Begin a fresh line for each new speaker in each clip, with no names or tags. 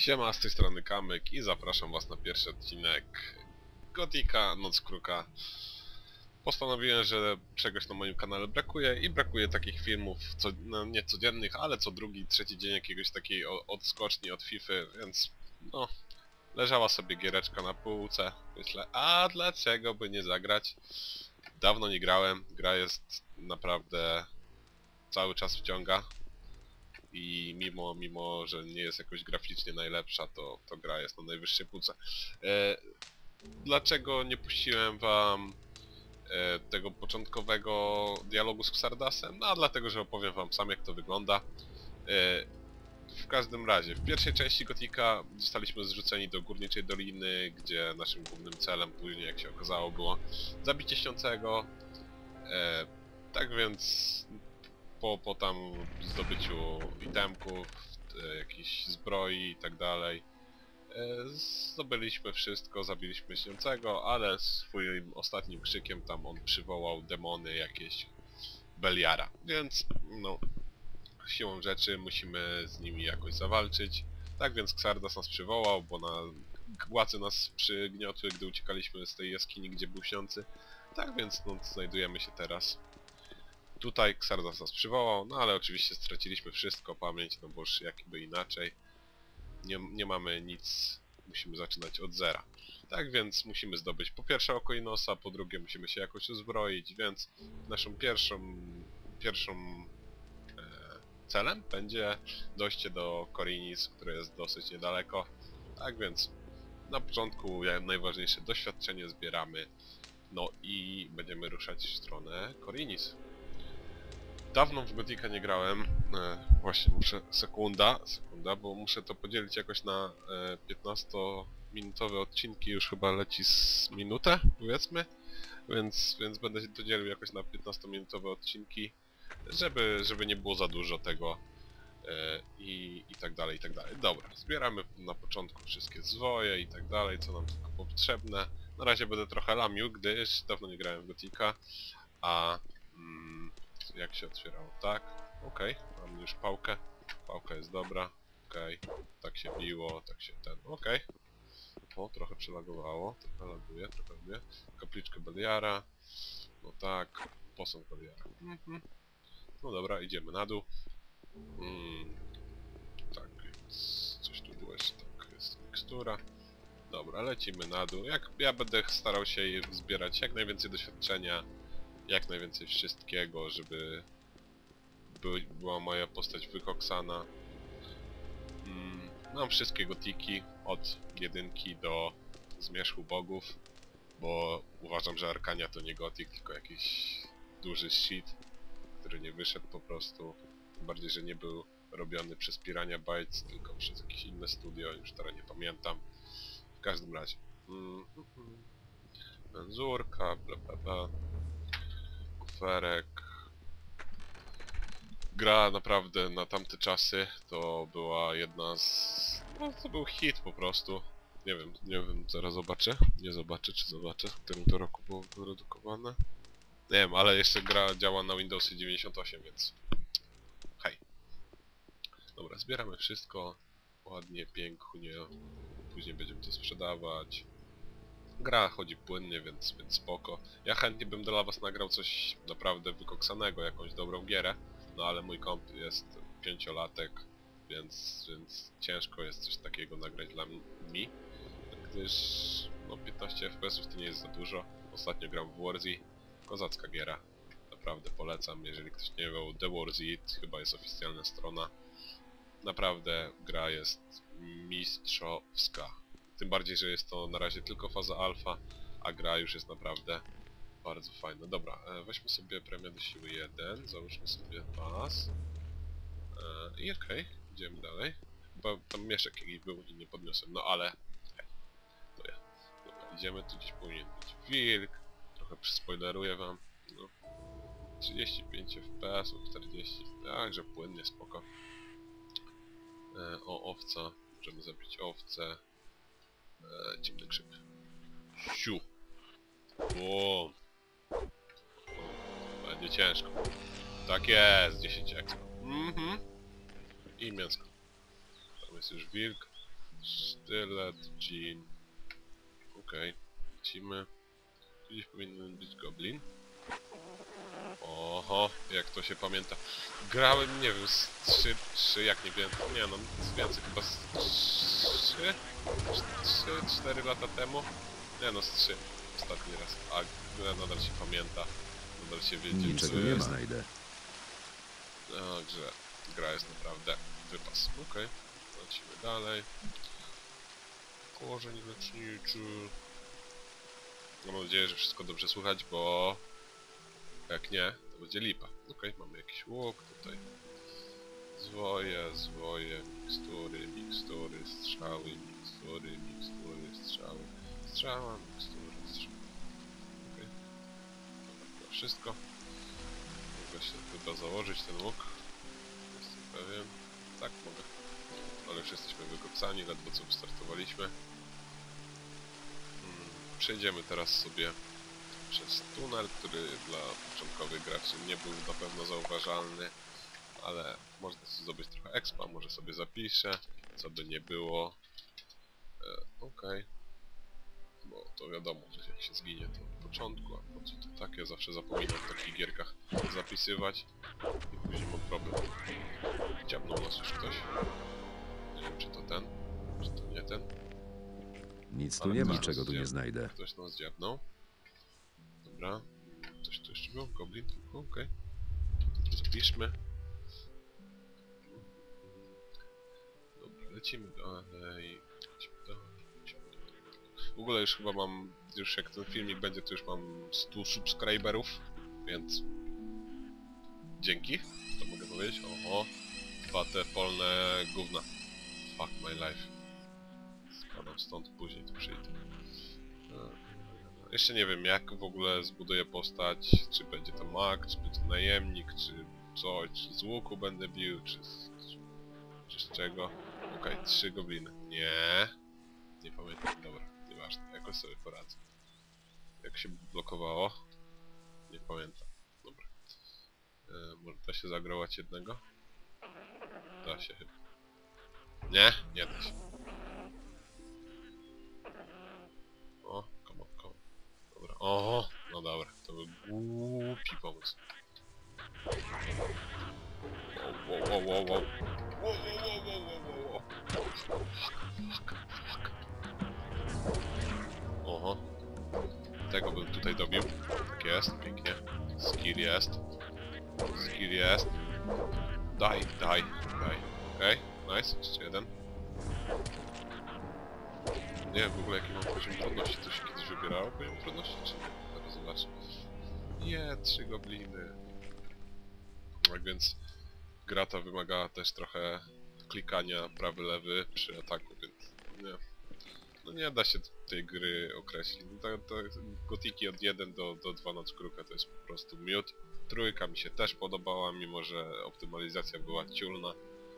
Siema, z tej strony Kamyk i zapraszam was na pierwszy odcinek Gotika Noc Kruka. Postanowiłem, że czegoś na moim kanale brakuje i brakuje takich filmów, no, nie codziennych, ale co drugi, trzeci dzień jakiegoś takiej odskoczni od FIFA, więc no, leżała sobie giereczka na półce. Myślę, a dlaczego by nie zagrać? Dawno nie grałem, gra jest naprawdę cały czas wciąga. I mimo, że nie jest jakoś graficznie najlepsza, to gra jest na najwyższej półce. Dlaczego nie puściłem wam tego początkowego dialogu z Xardasem? No, dlatego, że opowiem wam sam, jak to wygląda. W każdym razie, w pierwszej części Gotika zostaliśmy zrzuceni do Górniczej Doliny, gdzie naszym głównym celem później, jak się okazało, było zabicie Śniącego. Tak więc po tam zdobyciu itemków, jakichś zbroi i tak dalej, zdobyliśmy wszystko, zabiliśmy Śniącego, ale swoim ostatnim krzykiem tam on przywołał demony jakieś Beliara, więc no siłą rzeczy musimy z nimi jakoś zawalczyć. Tak więc Xardas nas przywołał, bo głazy nas przygniotły, gdy uciekaliśmy z tej jaskini, gdzie był Śniący. Tak więc no, znajdujemy się teraz tutaj. Xardas nas przywołał, no ale oczywiście straciliśmy wszystko, pamięć, no bo już jakby inaczej. Nie mamy nic, musimy zaczynać od zera. Tak więc musimy zdobyć po pierwsze oko Inosa, po drugie musimy się jakoś uzbroić, więc naszą pierwszą celem będzie dojście do Korinis, które jest dosyć niedaleko. Tak więc na początku najważniejsze doświadczenie zbieramy, no i będziemy ruszać w stronę Korinis. Dawno w Gotika nie grałem, właśnie muszę, sekunda, bo muszę to podzielić jakoś na 15-minutowe odcinki, już chyba leci z minutę, powiedzmy, więc będę to dzielił jakoś na 15-minutowe odcinki, żeby nie było za dużo tego i tak dalej, i tak dalej. Dobra, zbieramy na początku wszystkie zwoje i tak dalej, co nam tylko potrzebne. Na razie będę trochę lamił, gdyż dawno nie grałem w Gotika, a jak się otwierało? Tak, okej, mam już pałkę. Pałka jest dobra, okej, tak się biło, tak się okej. O, trochę przelagowało, trochę laguje. Kapliczkę Beliara, no tak, posąg Beliara. No dobra, idziemy na dół. Tak, więc coś tu było jeszcze, tak, jest mikstura. Dobra, lecimy na dół. Ja będę starał się zbierać jak najwięcej doświadczenia, jak najwięcej wszystkiego, żeby była moja postać wykoksana. Mam wszystkie gotiki, od jedynki do Zmierzchu Bogów, bo uważam, że Arkania to nie gotik, tylko jakiś duży shit, który nie wyszedł po prostu. Tym bardziej, że nie był robiony przez Piranha Bytes, tylko przez jakieś inne studio, już teraz nie pamiętam. W każdym razie. Menzurka, bla bla bla. Kuferek. Gra naprawdę na tamte czasy to była jedna z... no to był hit po prostu. Nie wiem, zaraz zobaczę. Nie zobaczę, czy zobaczę, w którym to roku było wyprodukowane. Nie wiem, ale jeszcze gra działa na Windowsie 98, więc... hej. Dobra, zbieramy wszystko. Ładnie, pięknie. Później będziemy to sprzedawać. Gra chodzi płynnie, więc spoko. Ja chętnie bym dla was nagrał coś naprawdę wykoksanego, jakąś dobrą gierę. No ale mój komp jest 5-latek, więc ciężko jest coś takiego nagrać dla mi. Gdyż no 15 FPS to nie jest za dużo. Ostatnio gram w Warzy. Kozacka giera. Naprawdę polecam, jeżeli ktoś nie wie, The Warzy chyba jest oficjalna strona. Naprawdę gra jest mistrzowska. Tym bardziej, że jest to na razie tylko faza alfa, a gra już jest naprawdę bardzo fajna. Dobra, weźmy sobie premię do siły 1, załóżmy sobie pas. I okej, idziemy dalej. Bo tam mieszek jakiś był i nie podniosłem, no ale... hej, to ja. Dobra, idziemy, tu gdzieś powinien być wilk. Trochę przyspoileruję wam. No, 35 FPS, 40, także płynnie, spoko. O, owca. Możemy zabić owcę. Ciemny krzyk. Siu! O, będzie ciężko. Tak jest, 10 ekstra. I mięsko. Tam jest już wilk. Sztylet, dżin. Okej, lecimy. Gdzieś powinien być goblin. Oho, jak to się pamięta. Grałem, nie wiem, z 3, jak nie wiem, nie no, więcej chyba z 4 lata temu. Nie no, z 3 ostatni raz. A gra nadal się pamięta. Nadal się wiedzie,
Niczego nie znajdę.
Także gra jest naprawdę wypas. Okej, lecimy dalej. Korzeń leczniczy. Mam nadzieję, że wszystko dobrze słychać, bo jak nie, to będzie lipa. Okej, mamy jakiś łuk tutaj. Zwoje, mikstury, strzały, strzały. Strzała, mikstury, strzały. Okej. Dobra, to wszystko. Mogę się chyba założyć ten łuk. Jestem pewien. Tak, mogę. Ale już jesteśmy wykopcani, ledwo co wystartowaliśmy. Przejdziemy teraz sobie przez tunel, który dla początkowych graczy nie był na pewno zauważalny, ale można zdobyć trochę expa, może sobie zapiszę, co by nie było. Okej. Bo to wiadomo, że jak się zginie to od początku, a po co to takie, zawsze zapominam w takich gierkach zapisywać i później mam problem. Dziabnął nas już ktoś. Nie wiem, czy to ten, czy to nie ten.
Nic tu nie ma. Niczego tu nie znajdę.
Ktoś nas dziabnął. Dobra. Ktoś tu jeszcze był? Goblin tylko? Okej. Zapiszmy. Dobra, lecimy dalej. W ogóle już chyba mam, już jak ten filmik będzie, to już mam 100 subskryberów, więc dzięki, to mogę powiedzieć. Oho, 2 te polne gówna. Fuck my life. Spadam stąd, później tu przyjdę. Jeszcze nie wiem, jak w ogóle zbuduję postać, czy będzie to mag, czy będzie najemnik, czy coś, czy z łuku będę bił, czy z czego. Okej, 3 gobliny. Nie pamiętam, dobra, nieważne, jakoś sobie poradzę. Jak się blokowało? Nie pamiętam, dobra. Może da się zagrować jednego? Da się chyba. Nie da się. O, come on. Dobra, oho, no dobra, to był głupi pomysł. Wow. Fuck. Oho. Tego bym tutaj dobił. Tak jest, pięknie. Skill jest. Daj. Okej, nice, jeszcze jeden. Nie wiem w ogóle jaki mam poziom trudności, to się kiedyś wybierało poziom trudności, czy nie? Zaraz zobaczę. Nie, 3 gobliny. Tak więc gra ta wymagała też trochę klikania prawy-lewy przy ataku, więc nie. No nie da się tej gry określić. To gotiki od 1 do 2 na skórkę to jest po prostu miód. Trójka mi się też podobała, mimo że optymalizacja była ciulna.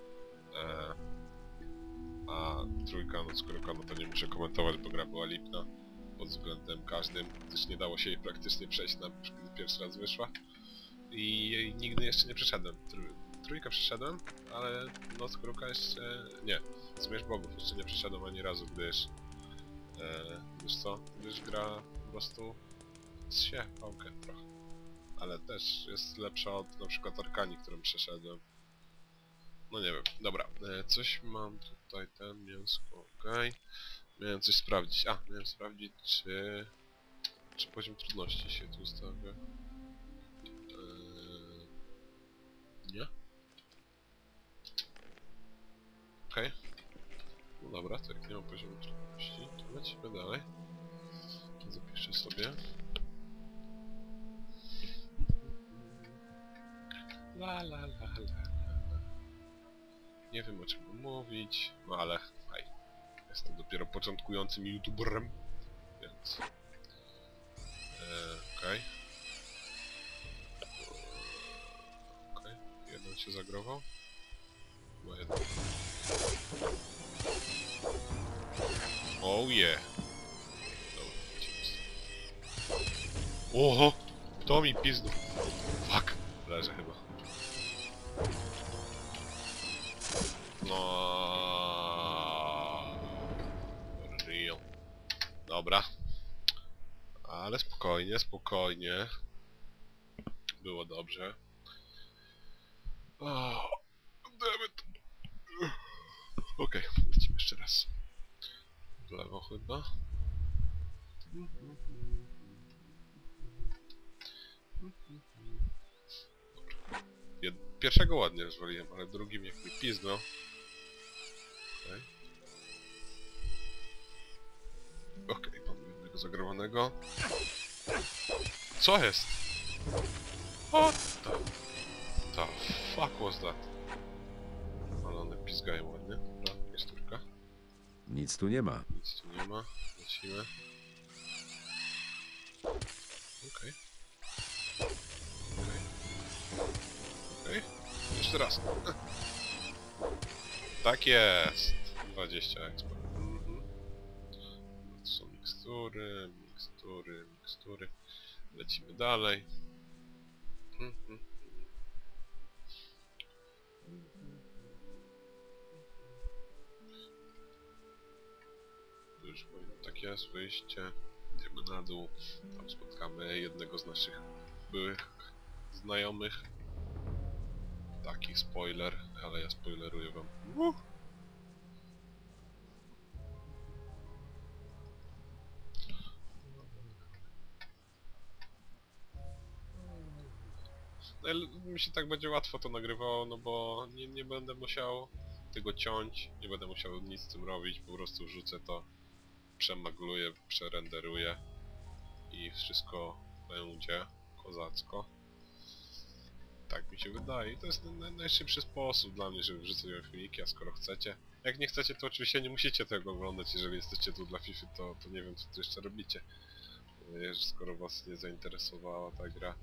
A trójka no skórka, no to nie muszę komentować, bo gra była lipna pod względem każdym, gdyż nie dało się jej praktycznie przejść, gdy pierwszy raz wyszła. I nigdy jeszcze nie przeszedłem. Trójkę przeszedłem, ale no skórka jeszcze nie. Zmierzch Bogów jeszcze nie przeszedłem ani razu, gdyż gdyż gra po prostu zsie pałkę trochę. Ale też jest lepsza od na przykład Arkanii, którą przeszedłem. No nie wiem, dobra, coś mam tutaj, ten mięsko, okej. Miałem coś sprawdzić, miałem sprawdzić czy poziom trudności się tu stawia. Nie? Okej. No dobra, to jak nie mam poziomu trudności, to lecimy dalej. Zapiszę sobie. La. Nie wiem o czym mówić, no ale hej, jestem dopiero początkującym youtuberem, więc okej, jeden się zagrował, no jeden. Oh yeah. Dobra, lecimy stąd. Oho, to mi pizdu. Fuck, leżę chyba. No. Dobra. Ale spokojnie, spokojnie. Było dobrze. O, dammit. Okej, lecimy jeszcze raz. W lewo chyba. Pierwszego ładnie rozwaliłem, ale drugim jak mi piznął. Okej, mamy jednego zagrowanego. Co jest? What the fuck was that? Ale one pizgają ładnie. Dobra, jest turka.
Nic tu nie ma.
Nic tu nie ma. Lecimy. Okej. Okej. Jeszcze raz. Tak jest. 20 expo. To są mikstury, mikstury, mikstury. Lecimy dalej. Tu już powinno tak jest, wyjście. Idziemy na dół. Tam spotkamy jednego z naszych byłych znajomych. Taki spoiler, ale ja spoileruję wam. Mi się tak będzie łatwo to nagrywało, no bo nie będę musiał tego ciąć, nie będę musiał nic z tym robić, po prostu wrzucę to, przemagluję, przerenderuję i wszystko będzie kozacko. Tak mi się wydaje i to jest najszybszy sposób dla mnie, żeby wrzucać wam filmiki, a skoro chcecie. Jak nie chcecie, to oczywiście nie musicie tego oglądać, jeżeli jesteście tu dla FIFA, to nie wiem co tu jeszcze robicie. Skoro was nie zainteresowała ta gra.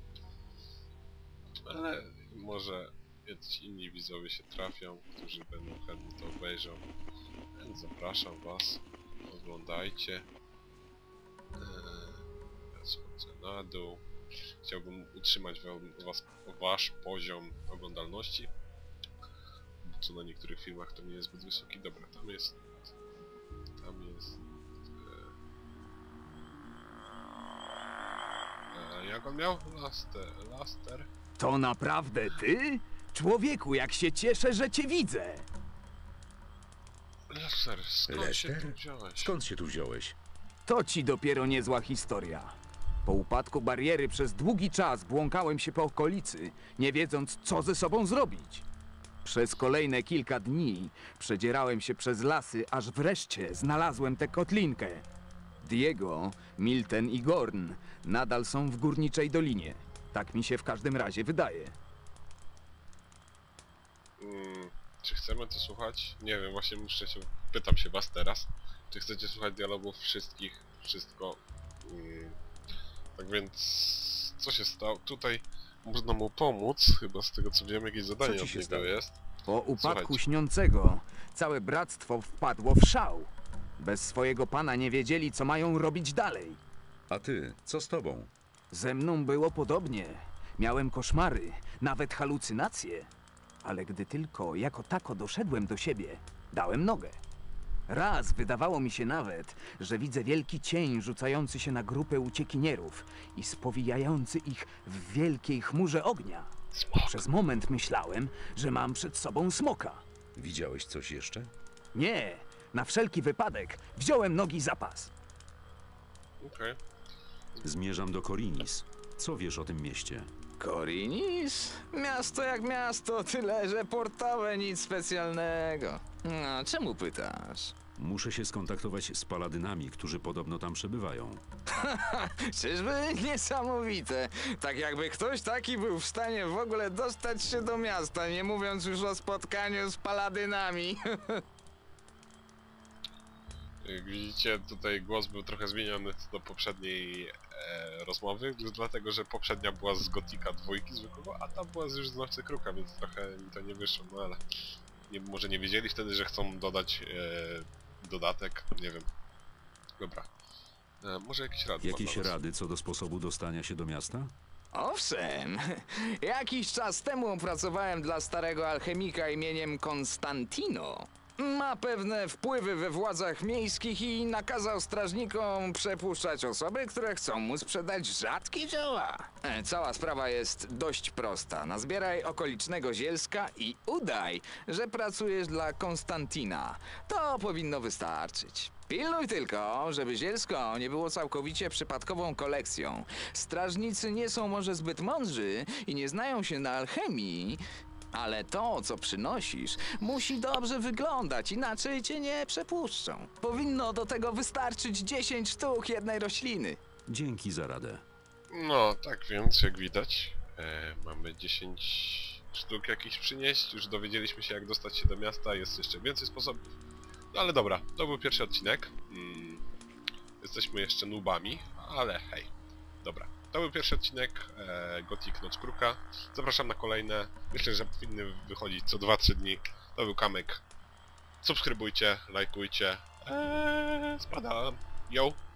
Ale może jacyś inni widzowie się trafią, którzy będą chętnie to obejrzą. Więc zapraszam was, oglądajcie. Ja schodzę na dół. Chciałbym utrzymać wasz poziom oglądalności, co na niektórych filmach to nie jest zbyt wysoki. Dobra, tam jest jak on miał? Laster.
To naprawdę ty? Człowieku, jak się cieszę, że cię widzę.
Laster, skąd się tu wziąłeś?
Skąd się tu wziąłeś?
To ci dopiero niezła historia. Po upadku bariery przez długi czas błąkałem się po okolicy, nie wiedząc, co ze sobą zrobić. Przez kolejne kilka dni przedzierałem się przez lasy, aż wreszcie znalazłem tę kotlinkę. Diego, Milten i Gorn nadal są w Górniczej Dolinie. Tak mi się w każdym razie wydaje.
Czy chcemy to słuchać? Nie wiem, właśnie pytam się was teraz. Czy chcecie słuchać dialogów wszystkich? Wszystko. Tak więc... Co się stało? Tutaj można mu pomóc, chyba z tego co wiem, jakieś zadanie od niego jest.
Po upadku
Słuchajcie.
Śniącego całe bractwo wpadło w szał. Bez swojego pana nie wiedzieli, co mają robić dalej.
A ty, co z tobą?
Ze mną było podobnie. Miałem koszmary, nawet halucynacje. Ale gdy tylko jako tako doszedłem do siebie, dałem nogę. Raz wydawało mi się nawet, że widzę wielki cień rzucający się na grupę uciekinierów i spowijający ich w wielkiej chmurze ognia.
Smok.
Przez moment myślałem, że mam przed sobą smoka.
Widziałeś coś jeszcze?
Nie, na wszelki wypadek wziąłem nogi za pas.
Okej.
Zmierzam do Korinis. Co wiesz o tym mieście?
Korinis? Miasto jak miasto, tyle że portowe, nic specjalnego. No, czemu pytasz?
Muszę się skontaktować z paladynami, którzy podobno tam przebywają.
Czyżby niesamowite. Tak jakby ktoś taki był w stanie w ogóle dostać się do miasta, nie mówiąc już o spotkaniu z paladynami.
Jak widzicie, tutaj głos był trochę zmieniony do poprzedniej rozmowy, dlatego że poprzednia była z Gotika 2 zwykłego, a ta była już z Nocy Kruka, więc trochę mi to nie wyszło, no ale może nie wiedzieli wtedy, że chcą dodać dodatek, nie wiem. Dobra. Może jakieś rady?
Jakieś rady co do sposobu dostania się do miasta?
Owszem, jakiś czas temu pracowałem dla starego alchemika imieniem Konstantino. Ma pewne wpływy we władzach miejskich i nakazał strażnikom przepuszczać osoby, które chcą mu sprzedać rzadkie zioła. Cała sprawa jest dość prosta. Nazbieraj okolicznego zielska i udaj, że pracujesz dla Konstantina. To powinno wystarczyć. Pilnuj tylko, żeby zielsko nie było całkowicie przypadkową kolekcją. Strażnicy nie są może zbyt mądrzy i nie znają się na alchemii, ale to, co przynosisz, musi dobrze wyglądać, inaczej cię nie przepuszczą. Powinno do tego wystarczyć 10 sztuk jednej rośliny.
Dzięki za radę.
No, tak więc, jak widać, mamy 10 sztuk jakichś przynieść. Już dowiedzieliśmy się, jak dostać się do miasta. Jest jeszcze więcej sposobów. No ale dobra, to był pierwszy odcinek. Jesteśmy jeszcze noobami, ale hej. Dobra, to był pierwszy odcinek Gothic Noc Kruka. Zapraszam na kolejne. Myślę, że powinny wychodzić co 2-3 dni. To był Kamyk. Subskrybujcie, lajkujcie. Spadam. Yo!